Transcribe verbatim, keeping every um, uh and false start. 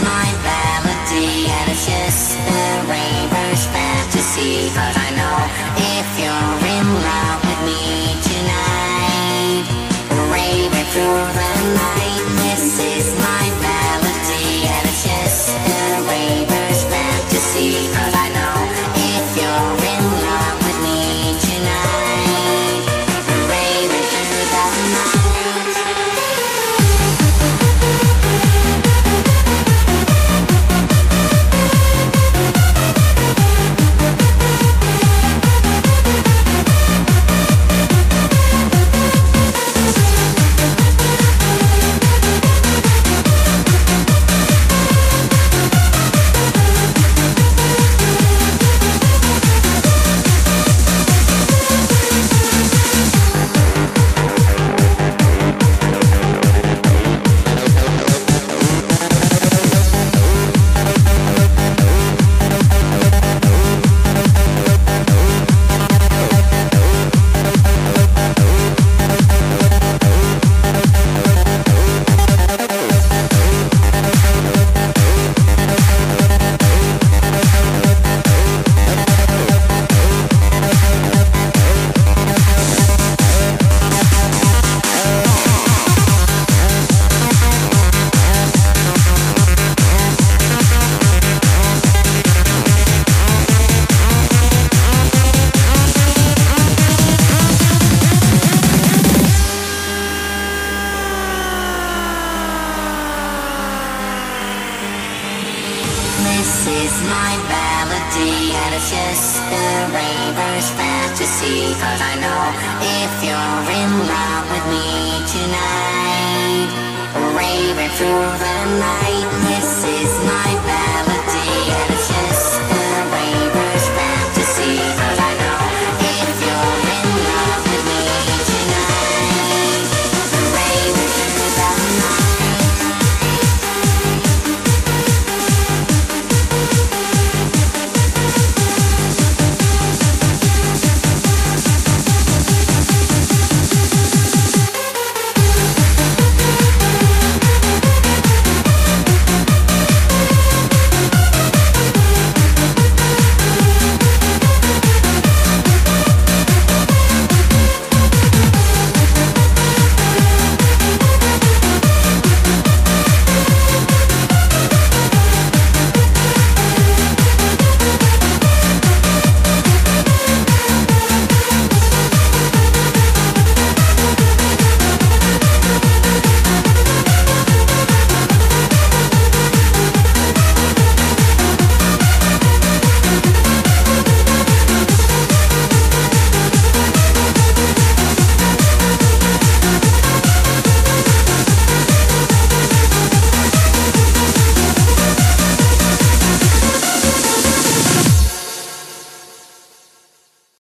my melody, and it's just a raver's fantasy. Cause I know if you're in love with me tonight, raving through the night. This is my melody, and it's just a raver's fantasy. Cause I know if you're in love with me tonight, raving through the night. This is my melody, and it's just a raver's fantasy. Cause I know if you're in love with me tonight, raving through the night. This